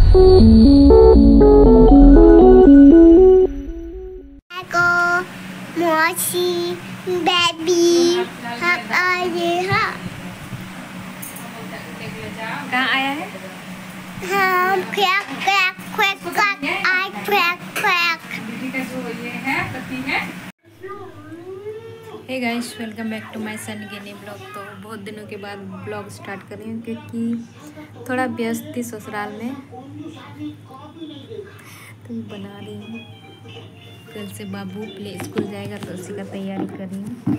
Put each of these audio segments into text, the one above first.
Mochi, baby, हम आए हैं। कहाँ आया है? हम crack crack crack crack I crack crack. दीदी का जो ये है पति है। Hey guys, welcome back to my सन गिनी ब्लॉग। तो बहुत दिनों के बाद ब्लॉग स्टार्ट कर रही हूँ क्योंकि थोड़ा व्यस्त थी ससुराल में, तो बना रही हूँ। कल से बाबू प्ले स्कूल जाएगा तो उसी का तैयारी कर रही हूँ।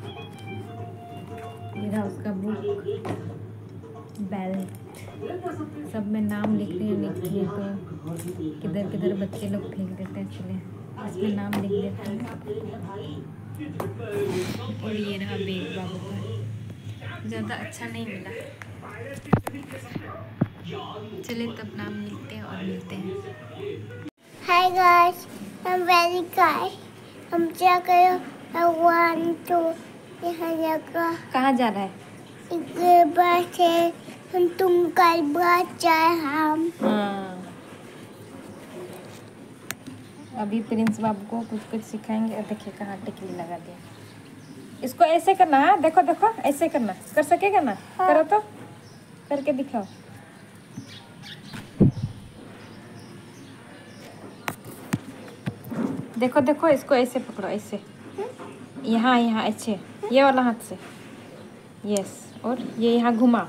ये रहा उसका बुक, बेल्ट, सब में नाम लिख रही हूँ। लिखिए तो किधर किधर बच्चे लोग फेंक देते हैं, चले इसमें नाम लिख देते हैं। और ये रहा बैग बाबू का, ज़्यादा अच्छा नहीं मिला। चले तब नाम लिखते हैं और मिलते हैं। Hi guys, I'm very guys. हम क्या करें? I want to यहाँ जगह कहाँ जा रहा है? एक बात है, हम तुम कल बात जाए हम। हाँ, अभी प्रिंस बाबू को कुछ कुछ सिखाएंगे। और देखिए कहाँ टिकली लगा दिया। इसको ऐसे करना है, देखो देखो ऐसे करना। कर सकेगा ना? हाँ। करो तो, करके दिखाओ। देखो देखो, इसको ऐसे पकड़ो, ऐसे यहाँ यहाँ ऐसे, ये वाला हाथ से, यस। और ये यहाँ घुमा,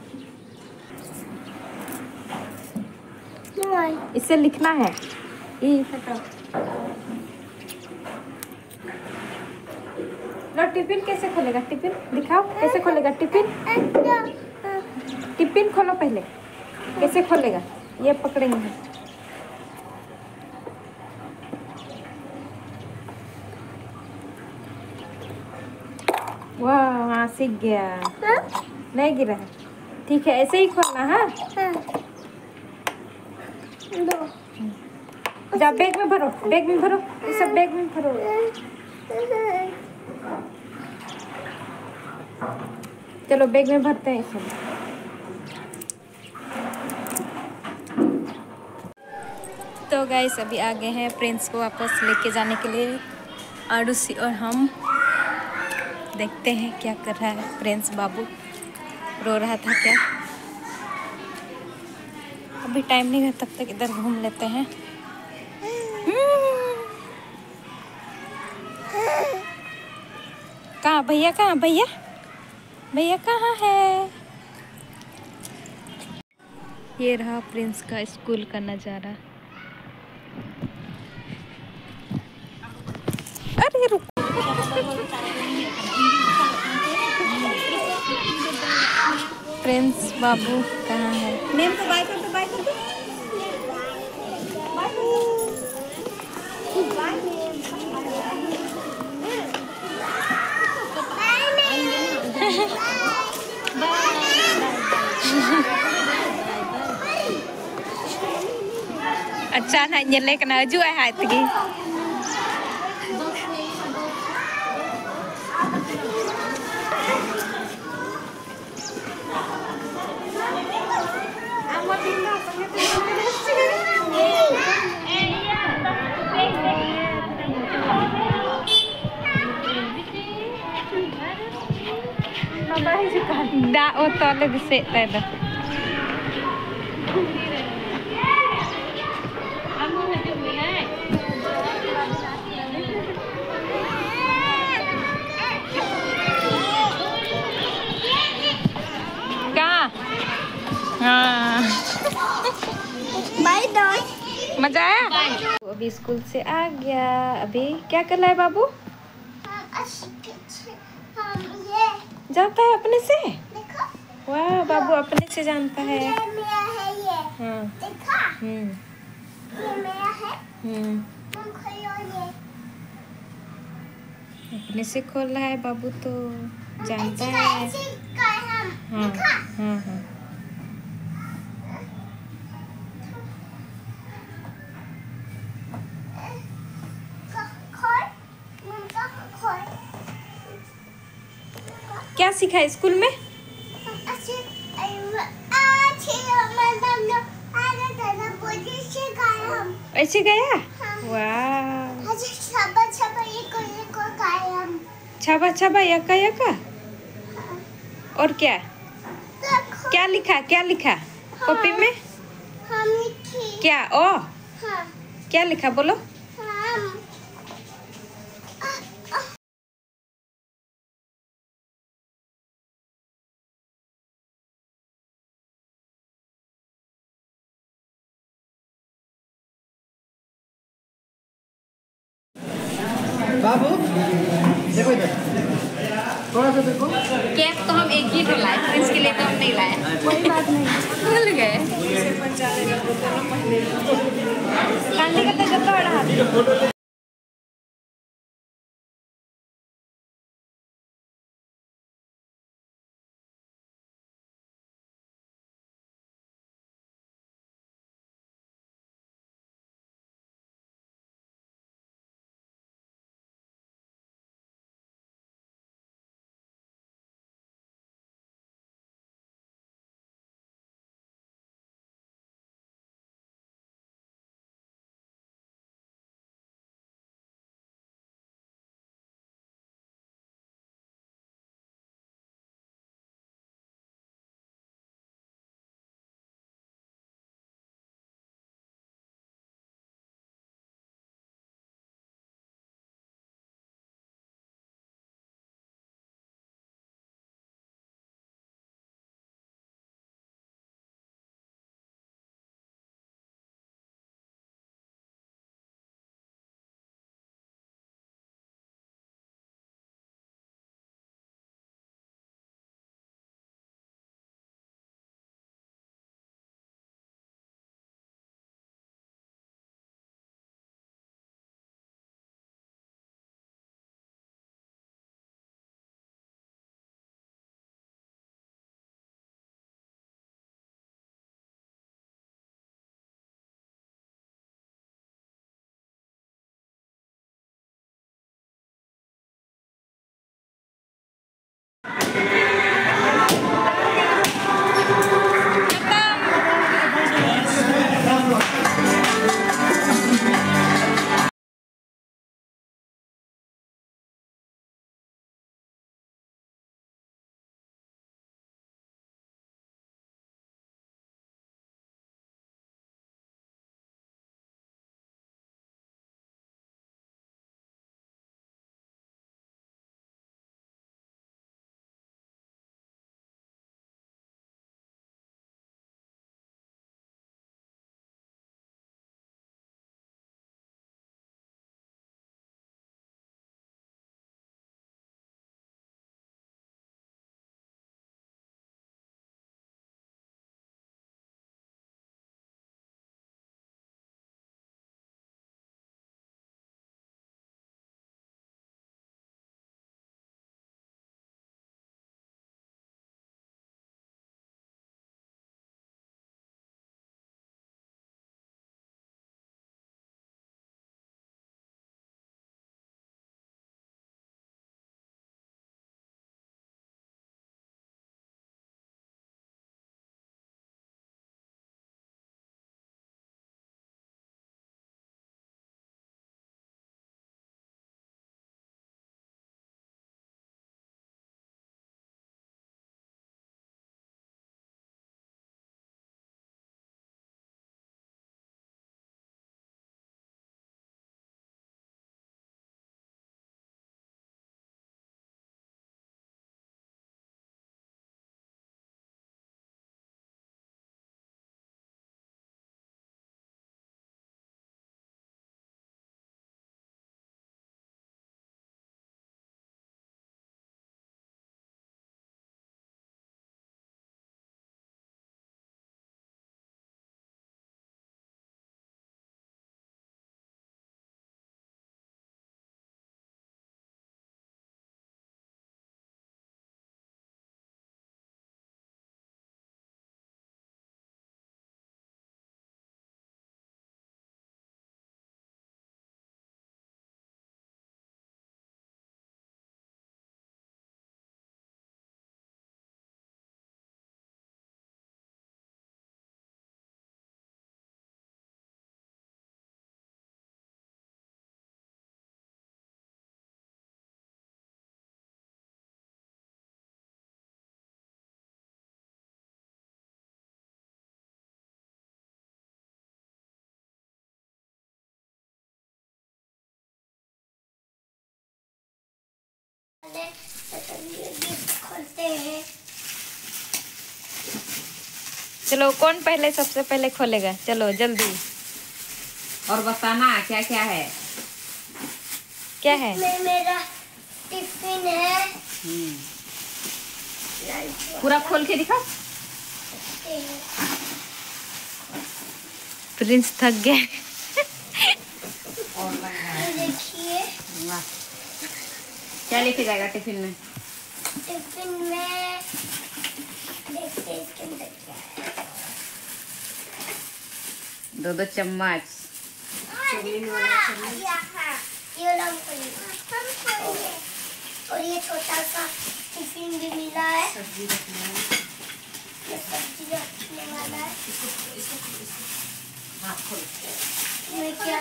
इससे लिखना है। लो, टिफिन कैसे खोलेगा? टिफिन दिखाओ कैसे खोलेगा। टिफिन टिफिन खोलो पहले, कैसे खोलेगा? ये पकड़ेंगे। वाह, हाँ सीख गया। नहीं गिरा है, ठीक है, ऐसे ही खोलना है। जा बैग में भरो, बैग में भरो, ये सब बैग में भरो। चलो बैग में भरते हैं सब। तो गाइस अभी आ गए हैं प्रिंस को वापस लेके जाने के लिए। आरुषि और हम देखते हैं क्या कर रहा है प्रिंस बाबू। रो रहा था क्या? अभी टाइम नहीं है, तब तक इधर घूम लेते हैं। कहाँ भैया? कहाँ भैया? भैया कहाँ है? ये रहा प्रिंस का स्कूल का नज़ारा। अरे रुक, प्रिंस बाबू कहाँ है? नेम तो बाय कर दो, बाय कर दो। अच्छा ना, ये लेकर ना जो है तगी। दा ओ तले दिसे ता हाँ, बाय बाय। मजा आया? अभी स्कूल से आ गया। अभी क्या कर रहा है बाबू? जानता है अपने से? वाह, बाबू अपने से जानता है। ये मेरा है ये। हाँ। देखा? ये मेरा है। तुम खोलो ये। अपने से खोल रहा है बाबू, तो जानता है। हाँ हाँ हाँ। क्या सीखा है स्कूल में? ऐसे गया? हाँ। वाह। छापा छापा ये को खाया हम। छाबा छाबा यका यका। और क्या? क्या लिखा? क्या लिखा कॉपी में? हम लिखी। क्या? ओ हाँ। क्या लिखा बोलो? हम। बाबू देखो इधर थोड़ा सा देखो। केक तो हम एक ही तो लाए, प्रिंस के लिए तो हम नहीं लाए। कोई बात नहीं, भूल गए। खाने का तो जब बड़ा खोलते हैं। चलो कौन पहले सबसे पहले खोलेगा? चलो जल्दी। और बताना क्या क्या है। क्या है? इसमें मेरा टिफिन है। पूरा खोल के दिखाओ। प्रिंस थक गया। ये देखिए क्या लेके जाएगा टिफिन में? टिफिन में देखते हैं इसके अंदर क्या है। 2 चम्मच। ये वाला हम खोलेंगे। और ये छोटा सा टिफिन भी मिला है। ये सब्जी रखने वाला है। इसमें क्या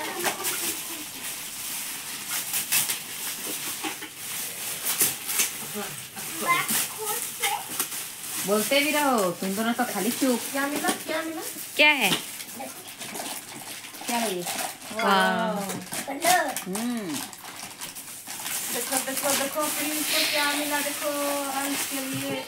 बोलते भी रहो, तुम दोनों तो खाली चुप। क्या मिला? क्या है? क्या है ये? वाह। कलर। देखो प्रिंस को क्या मिला। देखो अंश के लिए।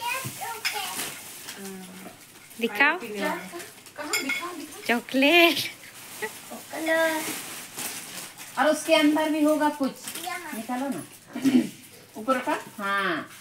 दिखाओ। कहाँ दिखाओ। चॉकलेट। कलर और उसके अंदर भी होगा कुछ। यहाँ। निकालो ना। ऊपर का। हाँ,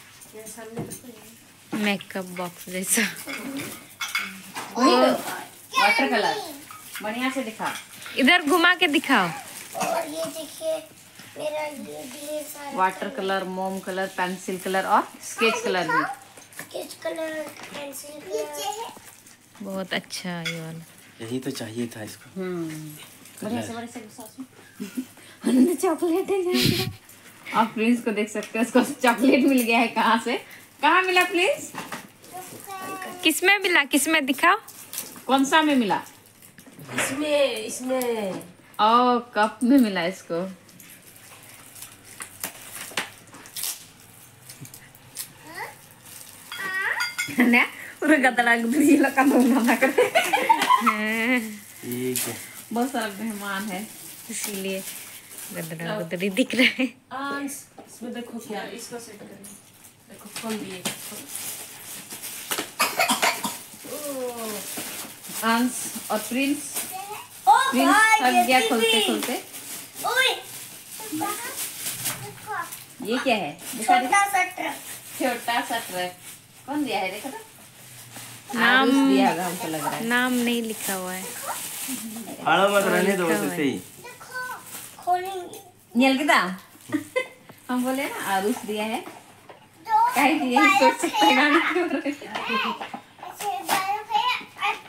मेकअप बॉक्स जैसा। वही तो वाटर कलर। बढ़िया से दिखा। इधर घुमा के दिखाओ। और ये देखिए मेरा ये ढेर सारा वाटर कलर, मोम कलर, पेंसिल कलर और स्केच कलर भी। Sketch colour, pencil colour. बहुत अच्छा ये वाला। यही तो चाहिए था इसको। बढ़िया से बड़े से सॉस में। अंदर चॉकलेट है यहाँ। आप प्रिंस को देख सकते हो, उसको चॉकलेट मिल गया है। कहाँ से? कहाँ मिला प्रिंस? किसमें मिला? किसमें दिखाओ। कौन सा में मिला? इसमें ओ, कप में मिला इसको। ना पूरा गदला गुदरी लगा ना करे। ठीक है। बहुत सारा मेहमान है इसीलिए गदरा गुदरी दिख रहा है। अंश इसमें देखो क्या। इसको सेट करें। देखो खोल दिए। अंश और प्रिंस। ओ प्रिंस भाई थक ये गया टिफिन। खोलते खोलते। ओए ये क्या है? दिखा दिखा। छोटा सा ट्रक। छोटा सा ट्रक। कौन दिया है? देखो तो। नाम आरुष दिया होगा, हमको लग रहा है। नाम नहीं लिखा हुआ है। फाड़ो मत, रहने दो लिखा बस हुआ ऐसे ही। देखो खोलेंगे। नियल किदा हम बोले ना आरुष दिया है। दो काहे दिए? सोच सकते हैं ना। ऐसे बर्फ है और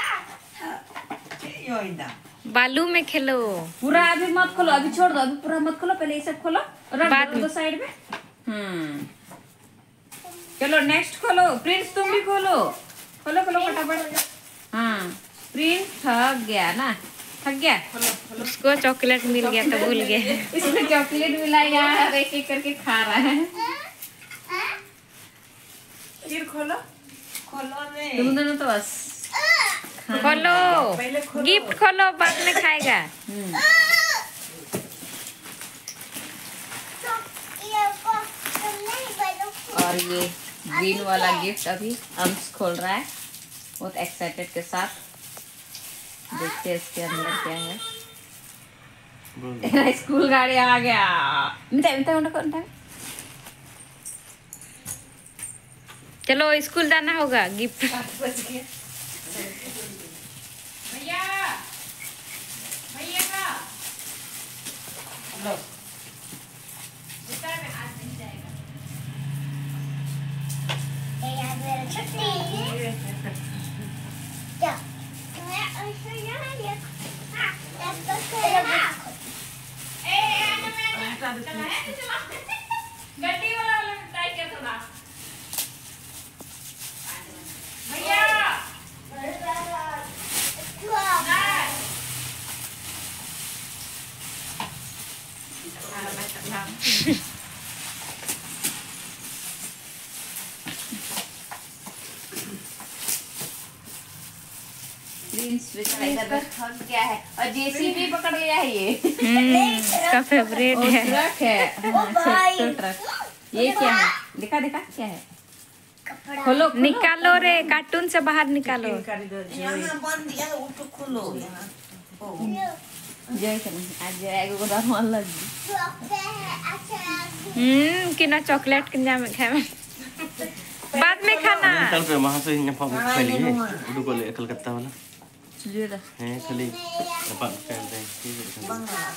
पेहा। बालू में खेलो। पूरा अभी मत खोलो, अभी छोड़ दो। अभी पूरा मत खोलो, पहले ये सब खोलो। रख बाद दो में। साइड में। चलो नेक्स्ट खोलो। प्रिंस तुम भी खोलो। खोलो फटाफट। हाँ, प्रिंस थक गया ना। थक गया। उसको चॉकलेट मिल गया तो भूल गया। इसमें चॉकलेट मिला यार, एक एक करके खा रहा है। फिर खोलो। तुम दोनों तो बस खोलो, गिफ्ट खोलो, बाद में खाएगा। और ये ग्रीन वाला गिफ्ट अभी अंश खोल रहा है बहुत एक्साइटेड के साथ। देखते हैं इसके अंदर क्या है। तेरा स्कूल गाड़ी आ गया। चलो स्कूल जाना होगा। गिफ्ट गड्डी वाला ट्राई किया थोड़ा। प्रिंस बेचारा इधर थक गया है और जेसीबी पकड़ लिया है ये। इसका फेवरेट और है। ट्रक है। हाँ, छोटा ट्रक। ये क्या है? दिखा दिखा क्या है? कपड़ा खोलो निकालो रे, कार्टून से बाहर निकालो। जय आज एगो रहमान लग किना चॉकलेट किना में खाए बाद में खाना। कल पे वहां से यहाँ पर पहले है उड़ू को ले कलकत्ता वाला है खाली अपन कहते हैं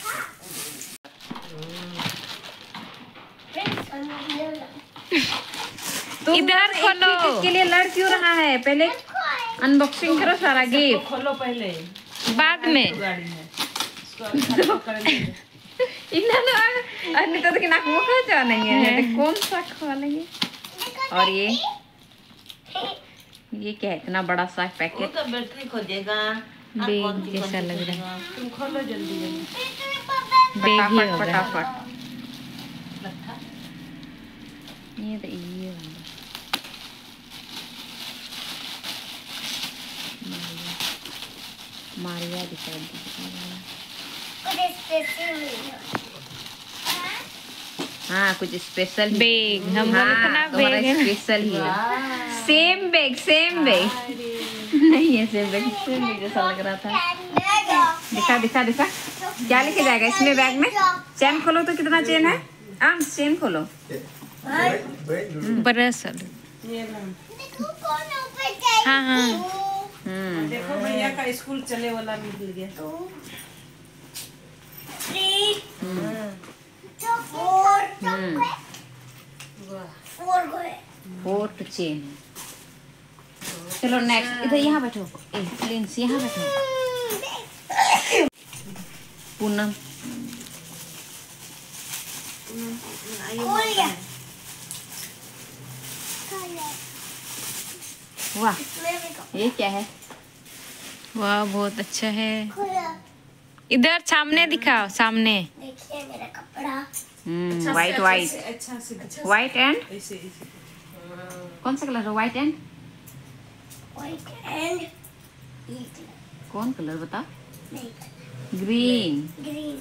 इधर खोलो। के लिए लड़ क्यों रहा है? पहले अनबॉक्सिंग करो सारा गिफ्ट, खोलो पहले बाद में गाड़ी में अन्य तो कि नाक मुखा जा नहीं है तो कौन सा खोलेंगे? और ये क्या है? इतना बड़ा सा पैकेट तो बैटरी खोजेगा बेग जैसा लग रहा है। तुम खोलो जल्दी जल्दी बेग ही फटाफट होगा। फटाफट। ये तो ये होगा। मारिया दिखा हाँ कुछ स्पेशल बेग, हम लोग इतना बेग है। स्पेशल ही है। सेम बैग नहीं है, सेम बैग जैसा लग रहा था। दिखा दिखा दिखा क्या लिखे जाएगा इसमें बैग में? चेन खोलो तो कितना चेन है? चेन खोलो। ब्रश। हाँ हाँ देखो भैया का स्कूल चले वाला मिल गया। फोर्थ चेन है। चलो नेक्स्ट, इधर यहाँ बैठो। प्रिंस यहाँ बैठो। पूनम वाह ये क्या है? वाह बहुत अच्छा है। इधर सामने दिखाओ, सामने। देखिए मेरा कपड़ा वाइट अच्छा से वाइट एंड ऐसे कौन सा कलर है? वाइट एंड व्हाइट एंड कौन कलर बता? नहीं ग्रीन। ग्रीन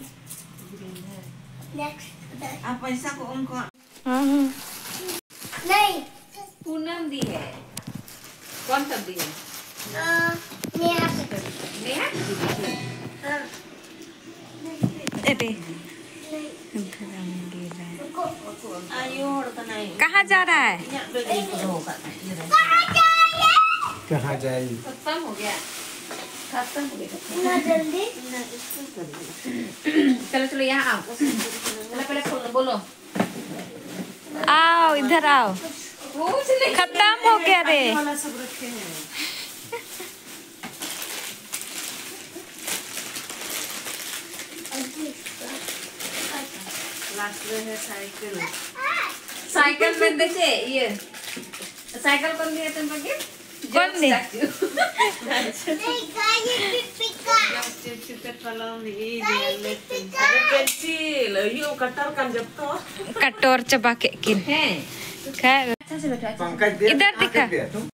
नेक्स्ट आप पैसा को उनको नहीं पूनम दी है। कौन सा दी है? नेहा नेहा हाँ अरे रुको कहाँ जा रहा है? कहाँ जाए? खत्म हो गया। ना जल्दी चलो चलो यहाँ आओ। चलो पहले खोलो, बोलो। आओ इधर आओ। कुछ नहीं। खत्म हो गया रे। वाला सब रखे हैं। लास्ट में है साइकिल। साइकिल में देखे ये साइकिल कौन दिया तुमको गिफ्ट? कौन दिया? नहीं गाड़ी पिका कलम ये पेंसिल ये कटर कर जब तो कटोर चबा के किन है। खैर अच्छा से बैठो। इधर दिखा।